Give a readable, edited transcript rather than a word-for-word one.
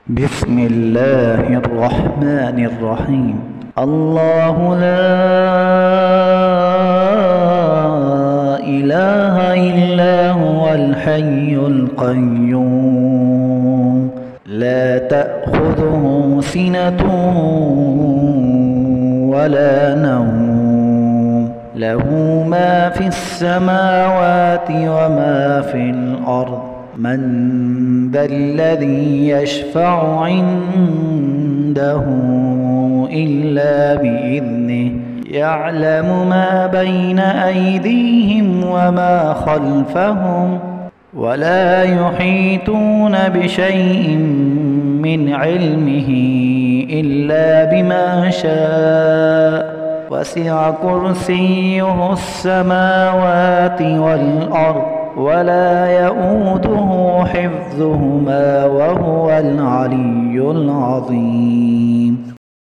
بسم الله الرحمن الرحيم. الله لا إله إلا هو الحي القيوم لا تأخذه سنة ولا نوم له ما في السماوات وما في الأرض من ذا الذي يشفع عنده إلا بإذنه يعلم ما بين أيديهم وما خلفهم ولا يحيطون بشيء من علمه إلا بما شاء وسع كرسيه السماوات والأرض ولا يؤوده حفظهما وهو العلي العظيم.